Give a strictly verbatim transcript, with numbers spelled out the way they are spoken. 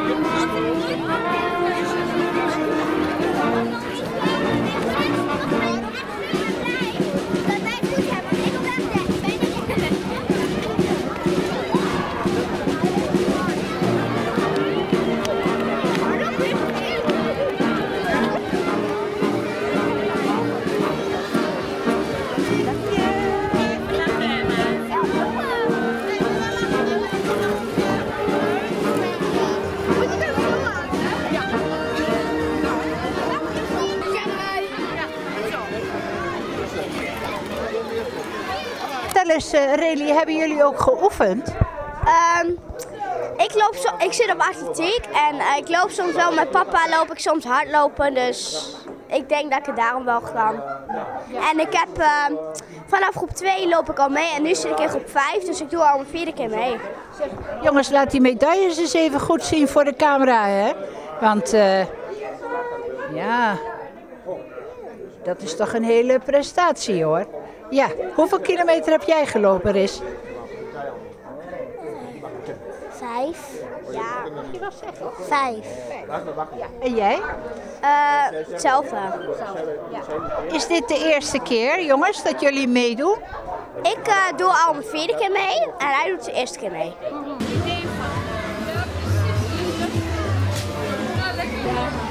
Dus uh, Reli, hebben jullie ook geoefend? Um, ik, loop zo, ik zit op atletiek en uh, ik loop soms wel met papa, loop ik soms hardlopen, dus ik denk dat ik het daarom wel kan. Ja. En ik heb uh, vanaf groep twee loop ik al mee en nu zit ik in groep vijf, dus ik doe al een vierde keer mee. Jongens, laat die medailles eens even goed zien voor de camera, hè? Want uh, ja, dat is toch een hele prestatie, hoor. Ja, hoeveel kilometer heb jij gelopen, Riz? Vijf. Ja. Je was zeggen? Vijf. Ja. En jij? Uh, hetzelfde. Ja. Is dit de eerste keer, jongens, dat jullie meedoen? Ik uh, doe al mijn vierde keer mee en hij doet de eerste keer mee. Mm-hmm.